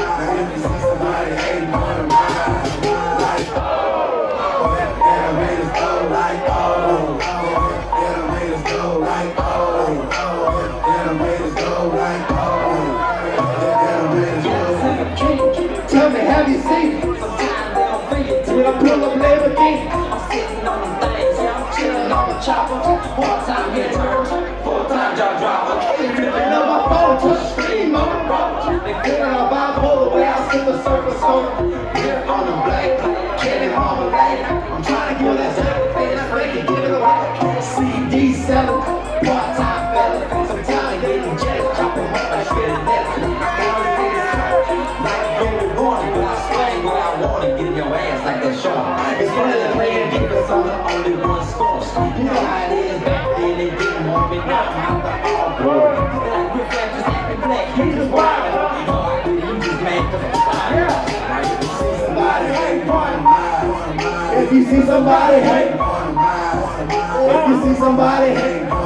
if you see somebody hating on the ride, like, oh, that'll make us go like, oh, that'll make us go like, oh, that'll make us go like, oh, that'll make us go. Tell me, have you seen it? When I pull up Lamborghini, I'm sitting on them things, yeah, I'm chilling on the chopper. Part-time head turn, full-time job dropper. flipping up my phone, touch screen on the road. They feeling on bipolar, way I sit the surface on. Here on the black, candy marmalade. I'm trying to get that circle face, break it, give it away. CD selling, part-time fella. Sometimes getting jealous, chopping up like spitting medicine. Like every morning, but I swing where I want to get your ass like that Sean. It's funny that playing defense on the only one score. You know how it is back then, they didn't want me now. I'm out the all glory. Like Rick Flash just acting black, he just wild. You just mad because I'm tired. Now if you see somebody hating on the ride, If you see somebody hating, on the ride, if you see somebody hating,